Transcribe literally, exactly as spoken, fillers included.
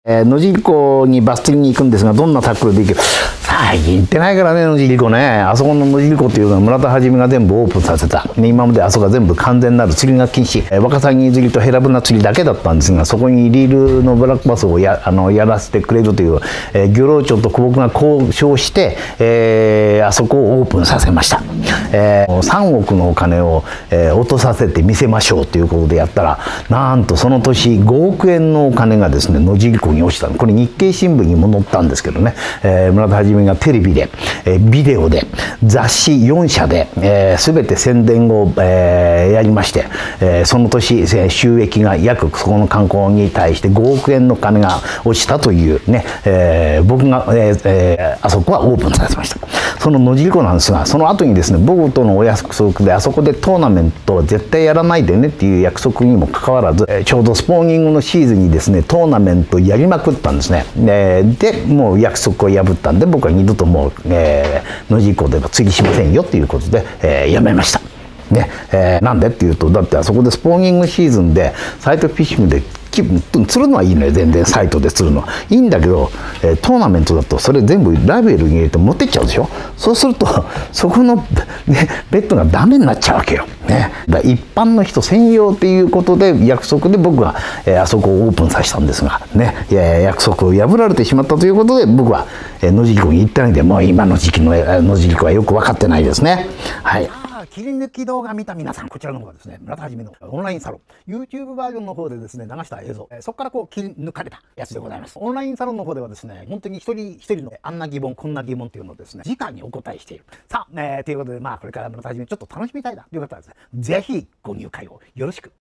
えー、野尻湖にバス釣りに行くんですが、どんなタックルで行ける？最近行ってないからね、野尻湖ね。あそこの野尻湖っていうのは村田はじめが全部オープンさせた。ね、今まであそこが全部完全なる釣りが禁止。えー、ワカサギ釣りとヘラブナ釣りだけだったんですが、そこにリールのブラックバスを や, あのやらせてくれるという、えー、漁労長と古木が交渉して、えー、あそこをオープンさせました。えー、さんおくのお金を、えー、落とさせてみせましょうということでやったら、なんとその年ごおくえんのお金がですね、野尻湖に落ちたの。これ日経新聞にも載ったんですけどね、えー、村田はじめがテレビで、えー、ビデオで、雑誌よんしゃで、えー、全て宣伝を、えー、やりまして、えー、その年収益が約そこの観光に対してごおくえんの金が落ちたというね、えー、僕が、えーえー、あそこはオープンさせました。その野尻湖なんですが、その後にですね、僕とのお約束であそこでトーナメントを絶対やらないでねっていう約束にもかかわらず、ちょうどスポーニングのシーズンにですね、トーナメントやりまくったんですね。で、もう約束を破ったんで、僕は二度ともう、えー、野尻湖では釣りしませんよということで、えー、やめました。ねえー、なんでっていうと、だってあそこでスポーニングシーズンでサイトフィッシングで釣るのはいいのよ、全然サイトで釣るのはいいんだけど、えー、トーナメントだとそれ全部ラベルに入れて持ってっちゃうでしょ。そうするとそこの、ね、ベッドがダメになっちゃうわけよ。ね、だ一般の人専用っていうことで約束で僕は、えー、あそこをオープンさせたんですが、ね、えー、約束を破られてしまったということで僕は、えー、野尻湖に行ってないんで、もう今の時期の、えー、野尻湖はよく分かってないですね。はい。切り抜き動画見た皆さん、こちらの方がですね、村田はじめのオンラインサロン YouTube バージョンの方でですね、流した映像、えー、そこからこう切り抜かれたやつでございます。オンラインサロンの方ではですね、本当に一人一人のあんな疑問こんな疑問っていうのをですね、直にお答えしている。さあ、えー、ということで、まあこれから村田はじめちょっと楽しみたいなという方はですね、ぜひご入会をよろしく